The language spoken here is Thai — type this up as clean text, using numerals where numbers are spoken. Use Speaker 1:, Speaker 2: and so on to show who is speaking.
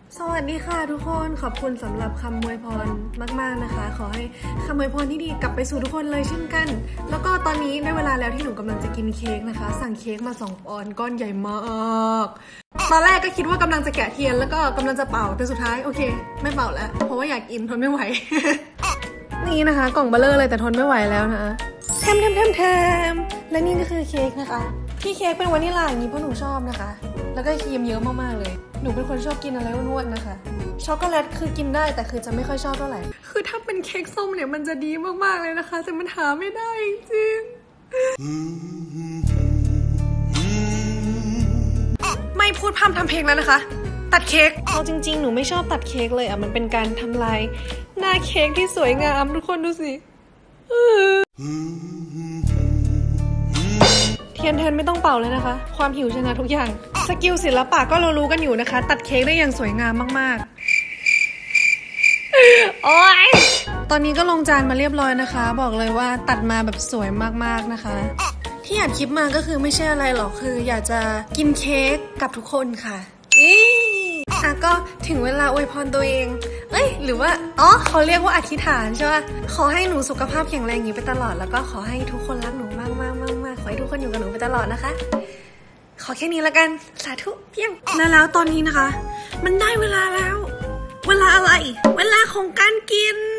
Speaker 1: สวัสดีค่ะทุกคนขอบคุณสำหรับคำอวยพรมากๆนะคะขอให้คำอวยพรที่ดีกลับไปสู่ทุกคนเลยเช่นกันแล้วก็ตอนนี้ได้เวลาแล้วที่หนูกำลังจะกินเค้กนะคะสั่งเค้กมา2 ปอนด์ก้อนใหญ่มากตอนแรกก็คิดว่ากำลังจะแกะเทียนแล้วก็กำลังจะเป่าแต่สุดท้ายโอเคไม่เป่าแล้วเพราะว่าอยากกินทนไม่ไหว นี่นะคะกล่องเบลเลอร์เลยแต่ทนไม่ไหวแล้วนะแทมและนี่ก็คือเค้กนะคะที่เค้กเป็นวานิลลาอย่างนี้เพราะหนูชอบนะคะแล้วก็ครีมเยอะมากๆเลยหนูเป็นคนชอบกินอะไรอ้วนๆนะคะช็อกโกแลตคือกินได้แต่คือจะไม่ค่อยชอบเท่าไหร่คือถ้าเป็นเค้กส้มเนี่ยมันจะดีมากๆเลยนะคะแต่มันหาไม่ได้จริงไม่พูดพร่ำทำเพลงแล้วนะคะตัดเค้กเอาจริงๆหนูไม่ชอบตัดเค้กเลยอ่ะมันเป็นการทำลายหน้าเค้กที่สวยงามทุกคนดูสิเทียนแทนไม่ต้องเป่าเลยนะคะความหิวชนะทุกอย่างสกิลศิลปะก็เรารู้กันอยู่นะคะตัดเค้กได้อย่างสวยงามมากๆโอ๊ยตอนนี้ก็ลงจานมาเรียบร้อยนะคะบอกเลยว่าตัดมาแบบสวยมากๆนะคะที่อัดคลิปมาก็คือไม่ใช่อะไรหรอกคืออยากจะกินเค้กกับทุกคนค่ะก็ถึงเวลาอวยพรตัวเองหรือว่าเขาเรียกว่าอธิษฐานใช่ป่ะขอให้หนูสุขภาพแข็งแรงอย่างนี้ไปตลอดแล้วก็ขอให้ทุกคนรักหนูมากๆขอให้ทุกคนอยู่กับหนูไปตลอดนะคะขอแค่นี้ละกันสาธุเพียงแล้วตอนนี้นะคะมันได้เวลาแล้วเวลาอะไรเวลาของการกิน